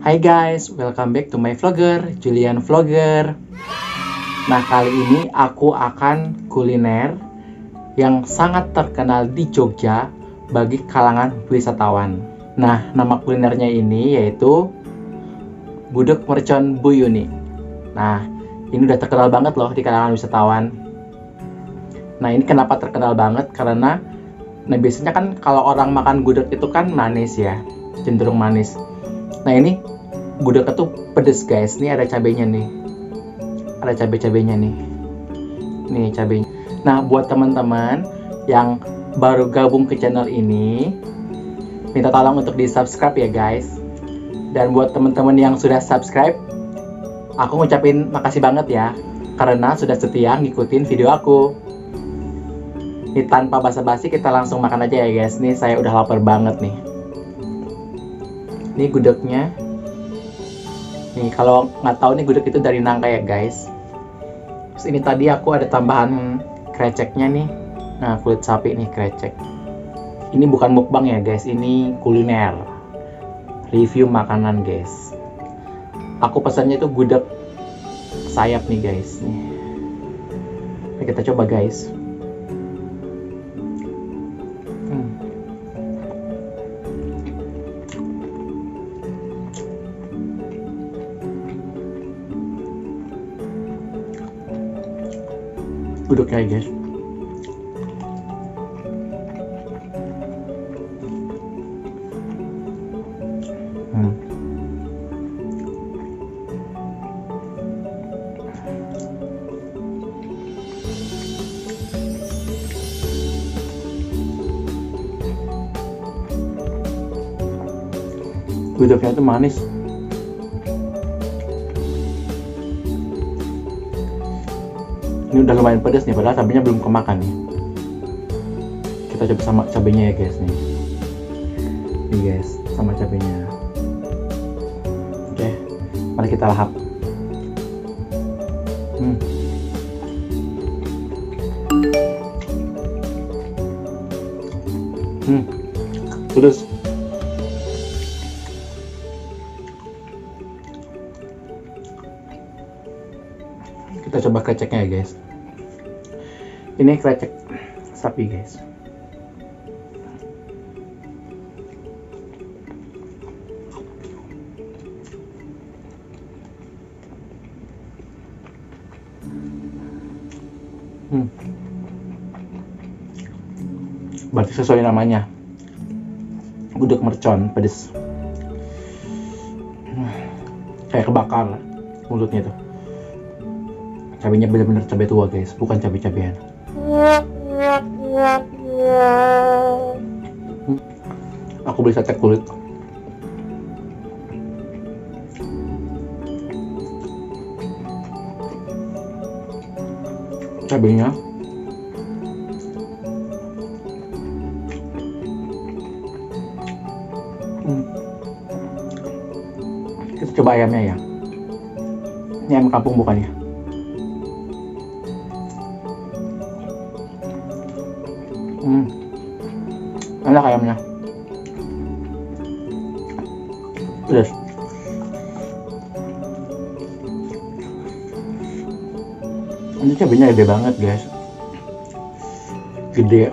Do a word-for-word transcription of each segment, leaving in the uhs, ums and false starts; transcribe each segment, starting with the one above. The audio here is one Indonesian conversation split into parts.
Hai guys, welcome back to my vlogger, Julian Vlogger. Nah, kali ini aku akan kuliner yang sangat terkenal di Jogja bagi kalangan wisatawan. Nah, nama kulinernya ini yaitu Gudeg Mercon Bu Yuni. Nah, ini udah terkenal banget loh di kalangan wisatawan. Nah, ini kenapa terkenal banget? Karena nah biasanya kan kalau orang makan gudeg itu kan manis ya, cenderung manis. Nah, ini gudeg itu pedes guys. Nih ada cabenya nih. Ada cabai-cabainya nih. Nih cabenya. Nah, buat teman-teman yang baru gabung ke channel ini, minta tolong untuk di-subscribe ya guys. Dan buat teman-teman yang sudah subscribe, aku ngucapin makasih banget ya karena sudah setia ngikutin video aku. Ini tanpa basa-basi kita langsung makan aja ya guys. Nih saya udah lapar banget nih. Ini gudegnya. Nih kalau nggak tahu nih gudeg itu dari nangka ya guys. Terus ini tadi aku ada tambahan kreceknya nih. Nah, kulit sapi nih krecek. Ini bukan mukbang ya guys, ini kuliner. Review makanan guys. Aku pesannya itu gudeg sayap nih guys. Nih. Nah, kita coba guys. Hmm. Gudegnya guys. Hmm. Gudegnya itu manis. Ini udah lumayan pedas nih, padahal cabenya belum kemakan nih. Kita coba sama cabenya ya guys nih. Nih guys, sama cabenya. Oke, mari kita lahap. Hmm. Hmm. Pedas. Kita coba kreceknya ya guys. Ini krecek sapi guys. Hmm. Berarti sesuai namanya. Gudeg mercon pedes. Kayak kebakar mulutnya tuh. Cabenya benar-benar cabai tua guys, bukan cabai-cabean. Hmm. Aku beli sate kulit. Cabenya hmm. Kita coba ayamnya ya. Ini ayam kampung bukan ya? Hmm. Enak ayamnya. Pedas. Ini cabenya gede banget guys. Gede.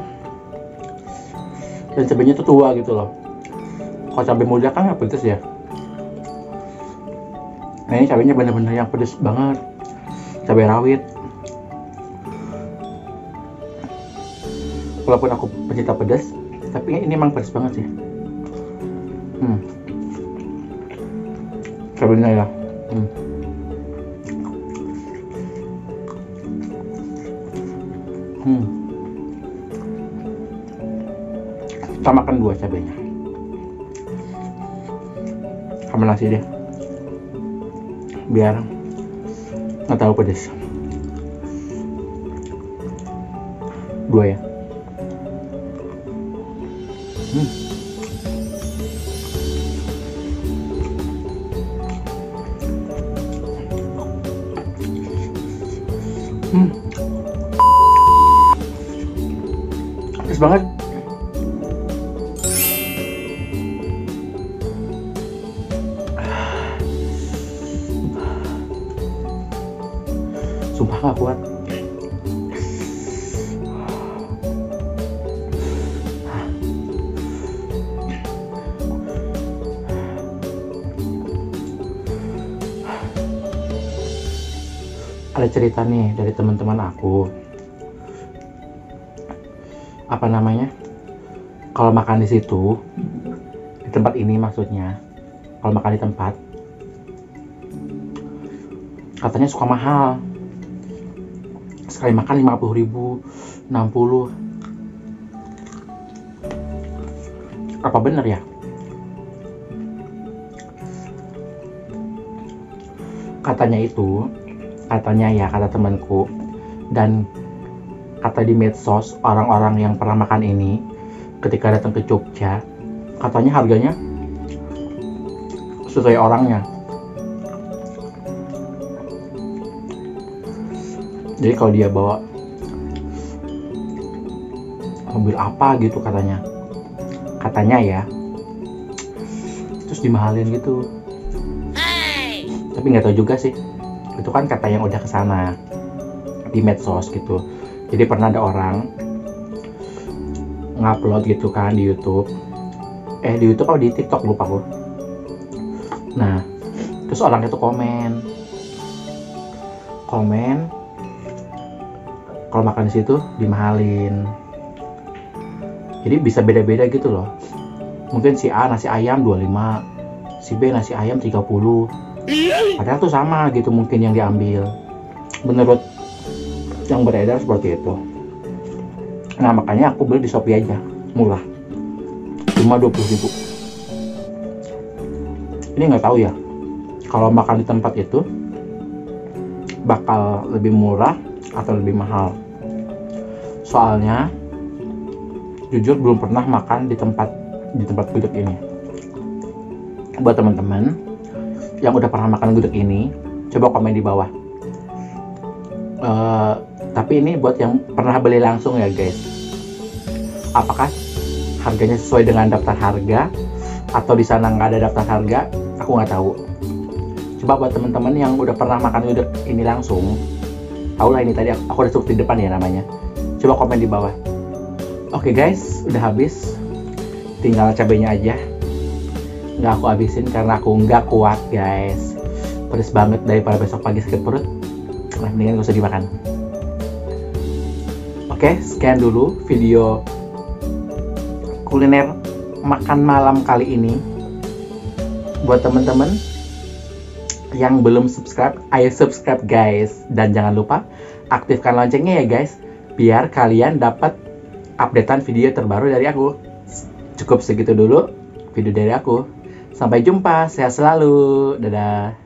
Dan cabenya tuh tua gitu loh. Kalau cabai muda kan nggak pedas ya. Nah, ini cabenya bener-bener yang pedas banget. Cabai rawit. Walaupun aku pencinta pedas, tapi ini emang pedas banget sih. Hmm. Cabenya ya. Hmm. Hmm. Kita makan dua cabenya. Sama nasi deh. Biar nggak terlalu pedas. Dua ya. Hmm. Hmm. Pedas banget. Sumpah gak kuat. Ada cerita nih dari teman-teman aku. Apa namanya? Kalau makan di situ, di tempat ini maksudnya, kalau makan di tempat, katanya suka mahal. Sekali makan lima puluh ribu, enam puluh. Apa bener ya? Katanya itu, katanya ya, kata temanku, dan kata di medsos orang-orang yang pernah makan ini ketika datang ke Jogja, katanya harganya sesuai orangnya. Jadi kalau dia bawa mobil apa gitu katanya, katanya ya, terus dimahalin gitu. Tapi nggak tahu juga sih. Itu kan kata yang udah kesana di medsos gitu. Jadi pernah ada orang ngupload gitu kan di YouTube, eh di YouTube atau di TikTok lupa aku. Nah, terus orang itu komen, komen kalau makan di situ dimahalin. Jadi bisa beda-beda gitu loh. Mungkin si A nasi ayam dua puluh lima, si B nasi ayam tiga puluh. Padahal tuh sama gitu mungkin yang diambil. Menurut yang beredar seperti itu. Nah makanya aku beli di Shopee aja, murah, cuma dua puluh ribu. Ini nggak tahu ya, kalau makan di tempat itu bakal lebih murah atau lebih mahal. Soalnya jujur belum pernah makan di tempat di tempat gudeg ini. Buat teman-teman yang udah pernah makan gudeg ini, coba komen di bawah. Uh, tapi ini buat yang pernah beli langsung ya guys. Apakah harganya sesuai dengan daftar harga atau di sana nggak ada daftar harga? Aku nggak tahu. Coba buat teman-teman yang udah pernah makan gudeg ini langsung, tau lah ini tadi aku udah sebut di depan ya namanya. Coba komen di bawah. Oke guys, udah habis. Tinggal cabenya aja. Nggak aku habisin karena aku nggak kuat guys. Pedes banget, daripada besok pagi sakit perut. Nah, mendingan gak usah dimakan. Oke, sekian dulu video kuliner makan malam kali ini. Buat teman-teman yang belum subscribe, ayo subscribe guys. Dan jangan lupa aktifkan loncengnya ya guys, biar kalian dapat updatean video terbaru dari aku. Cukup segitu dulu video dari aku. Sampai jumpa, sehat selalu. Dadah.